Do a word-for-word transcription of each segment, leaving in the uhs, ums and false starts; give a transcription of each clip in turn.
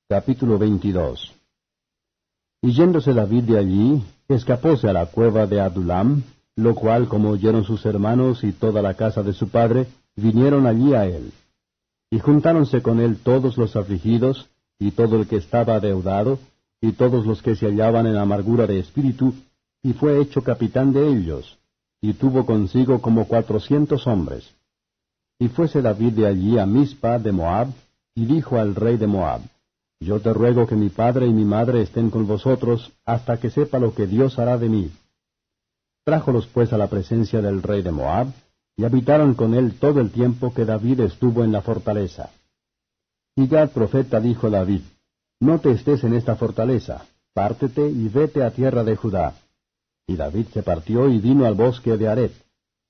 Capítulo veintidós. Y yéndose David de allí, escapóse a la cueva de Adulam, lo cual, como oyeron sus hermanos y toda la casa de su padre, vinieron allí a él. Y juntáronse con él todos los afligidos, y todo el que estaba adeudado, y todos los que se hallaban en amargura de espíritu, y fue hecho capitán de ellos, y tuvo consigo como cuatrocientos hombres. Y fuese David de allí a Mizpa de Moab, y dijo al rey de Moab, Yo te ruego que mi padre y mi madre estén con vosotros, hasta que sepa lo que Dios hará de mí. Trájolos pues a la presencia del rey de Moab, y habitaron con él todo el tiempo que David estuvo en la fortaleza. Y Gad profeta dijo a David, No te estés en esta fortaleza, pártete y vete a tierra de Judá. Y David se partió y vino al bosque de Aret.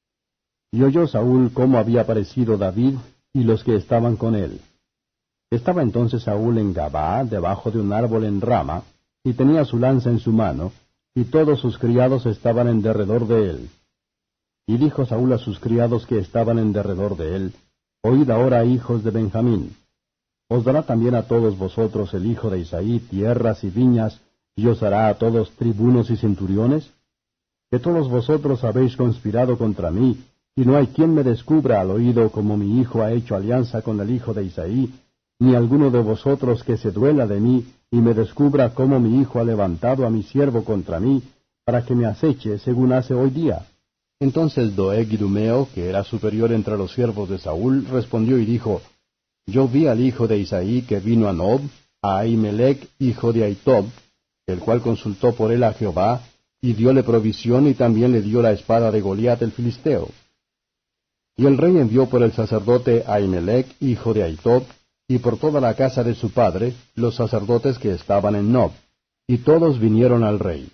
Y oyó Saúl cómo había aparecido David y los que estaban con él. Estaba entonces Saúl en Gabaa, debajo de un árbol en Rama, y tenía su lanza en su mano, y todos sus criados estaban en derredor de él. Y dijo Saúl a sus criados que estaban en derredor de él, Oíd ahora, hijos de Benjamín. Os dará también a todos vosotros el hijo de Isaí tierras y viñas, y os hará a todos tribunos y centuriones. Que todos vosotros habéis conspirado contra mí, y no hay quien me descubra al oído como mi hijo ha hecho alianza con el hijo de Isaí, ni alguno de vosotros que se duela de mí, y me descubra cómo mi hijo ha levantado a mi siervo contra mí, para que me aceche según hace hoy día. Entonces Doeg Idumeo, que era superior entre los siervos de Saúl, respondió y dijo, Yo vi al hijo de Isaí que vino a Nob, a Ahimelech, hijo de Ahitob, el cual consultó por él a Jehová, y dióle provisión y también le dio la espada de Goliat el filisteo. Y el rey envió por el sacerdote Ahimelech, hijo de Ahitob, y por toda la casa de su padre, los sacerdotes que estaban en Nob, y todos vinieron al rey.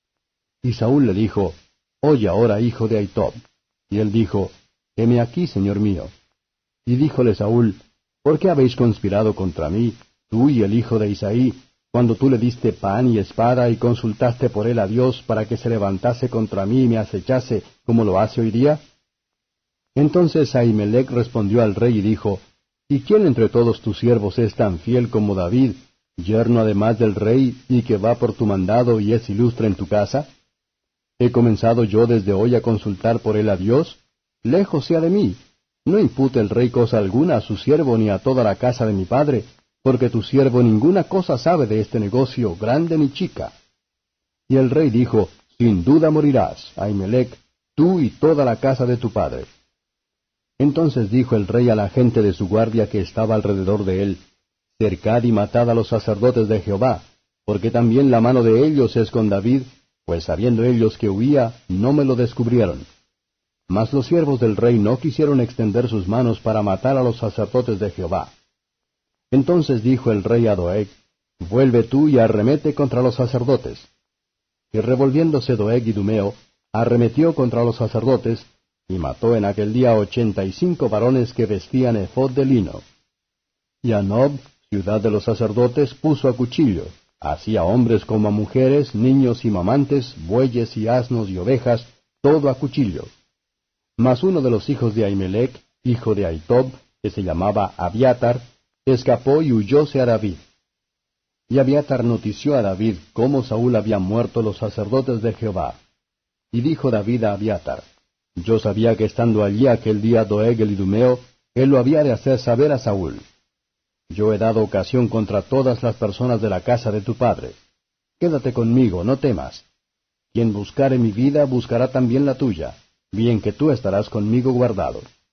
Y Saúl le dijo, Oye ahora, hijo de Ahitob. Y él dijo, Heme aquí, señor mío. Y díjole Saúl, ¿Por qué habéis conspirado contra mí, tú y el hijo de Isaí, cuando tú le diste pan y espada y consultaste por él a Dios para que se levantase contra mí y me acechase, como lo hace hoy día? Entonces Ahimelech respondió al rey y dijo, ¿Y quién entre todos tus siervos es tan fiel como David, yerno además del rey, y que va por tu mandado y es ilustre en tu casa? ¿He comenzado yo desde hoy a consultar por él a Dios? Lejos sea de mí. No impute el rey cosa alguna a su siervo ni a toda la casa de mi padre, porque tu siervo ninguna cosa sabe de este negocio, grande ni chica. Y el rey dijo, Sin duda morirás, Ahimelech, tú y toda la casa de tu padre. Entonces dijo el rey a la gente de su guardia que estaba alrededor de él, Cercad y matad a los sacerdotes de Jehová, porque también la mano de ellos es con David, pues sabiendo ellos que huía, no me lo descubrieron. Mas los siervos del rey no quisieron extender sus manos para matar a los sacerdotes de Jehová. Entonces dijo el rey a Doeg, Vuelve tú y arremete contra los sacerdotes. Y revolviéndose Doeg Idumeo, arremetió contra los sacerdotes, y mató en aquel día ochenta y cinco varones que vestían ephod de lino. Y a Nob, ciudad de los sacerdotes, puso a cuchillo, así a hombres como a mujeres, niños y mamantes, bueyes y asnos y ovejas, todo a cuchillo. Mas uno de los hijos de Ahimelech, hijo de Ahitob, que se llamaba Abiatar, escapó y huyóse a David. Y Abiatar notició a David cómo Saúl había muerto los sacerdotes de Jehová. Y dijo David a Abiatar, Yo sabía que estando allí aquel día Doeg el Idumeo, él lo había de hacer saber a Saúl. Yo he dado ocasión contra todas las personas de la casa de tu padre. Quédate conmigo, no temas. Quien buscare mi vida buscará también la tuya, bien que tú estarás conmigo guardado.